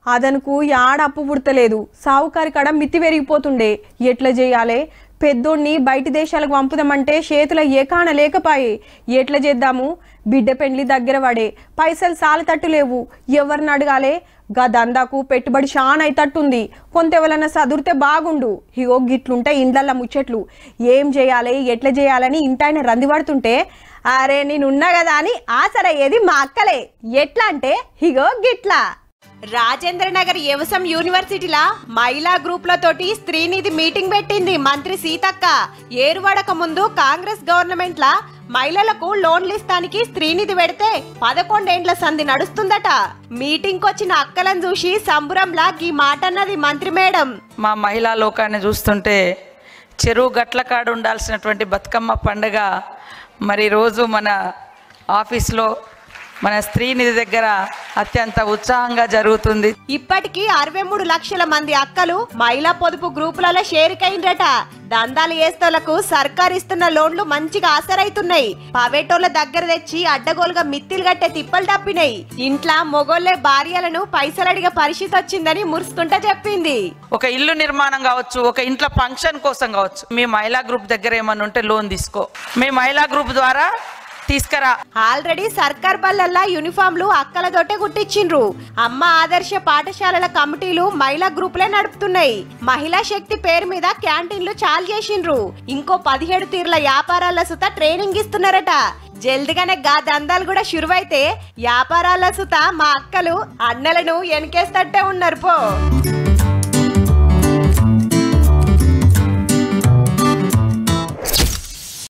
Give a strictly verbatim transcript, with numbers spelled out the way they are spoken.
అదనుకు యాడ అప్పు పుడతలేదు, సావుకారి కాడ మిత్తి పెరిగిపోతుండే. ఎట్లా చేయాలి? పెద్దోడిని బయటి దేశాలకు పంపుదామంటే చేతుల ఏకాన లేకపాయే. ఎట్లా చేద్దాము? బిడ్డ పెండ్లి దగ్గర పడే, పైసలు సాల తట్టు లేవు, ఎవరిని అడగాలే? గా దందాకు పెట్టుబడి షాన్ అయితట్టుంది, కొంతెవలన్నా సదురితే బాగుండు. ఇగో గిట్లుంటే ఇండ్లల్ల ముచ్చట్లు. ఏం చేయాలి, ఎట్లా చేయాలని ఇంటాయన రందిపడుతుంటే, అరే నేనున్నా కదా అని ఆసరయ్యేది మా అక్కలే. ఎట్లా అంటే ఇగో గిట్లా. రాజేంద్ర నగర్ వ్యవసాయం యూనివర్సిటీలా మహిళా గ్రూప్లతోటి స్త్రీనిధి మీటింగ్ పెట్టింది మంత్రి సీతక్క. ఏరువాడక ముందు కాంగ్రెస్ గవర్నమెంట్ లా మహిళలకు లోన్లు ఇస్తానికి స్త్రీనిధి పెడితే పదకొండేండ్ల సంధి నడుస్తుందట. మీటింగ్ వచ్చిన అక్కలను చూసి సంబురంలా ఈ మాట అన్నది మంత్రి మేడం. మా మహిళా లోకాన్ని చూస్తుంటే చెరువు గట్ల కాడు ఉండాల్సినటువంటి బతుకమ్మ పండుగ మరి రోజు మన ఆఫీస్లో మన స్త్రీనిధి దగ్గర అత్యంత ఉత్సాహంగా జరుగుతుంది. ఇప్పటికీ అరవై మూడు లక్షల మంది అక్కలు మహిళా పొదుపు గ్రూపులలో షేరికైండ్రట. దందాలు వేస్తోళ్లకు సర్కార్ ఇస్తున్న లోన్లు మంచిగా ఆసరైతున్నాయి. పవేటోళ్ల దగ్గర తెచ్చి అడ్డగోలుగా మిత్తిలు కట్టే తిప్పలు తప్పినాయి. ఇంట్లో మొగోళ్లే భార్యలను పైసలు అడిగే పరిస్థితి వచ్చిందని మురుసుకుంటా చెప్పింది. ఒక ఇల్లు నిర్మాణం కావచ్చు, ఒక ఇంట్లో ఫంక్షన్ కోసం కావచ్చు, మీ మహిళా గ్రూప్ దగ్గర ఏమన్నా ఉంటే లోన్ తీసుకో, మీ మహిళా గ్రూప్ ద్వారా తీసుకురా. ఆల్రెడీ సర్కార్ బల్లల్లా యూనిఫామ్లు అక్కలతోటే కుట్టించిండ్రు. అమ్మ ఆదర్శ పాఠశాలల కమిటీలు మహిళా గ్రూపులే నడుపుతున్నాయి. మహిళా శక్తి పేరు మీద క్యాంటీన్లు చాలు చేసిండ్రు. ఇంకో పదిహేడు తీర్ల వ్యాపారాల సుత ట్రైనింగ్ ఇస్తున్నారట. జల్దిగానే గా దందాలు కూడా షురువైతే వ్యాపారాల సుత మా అక్కలు అన్నలను ఎనకేస్తట్టే ఉన్నారు పో.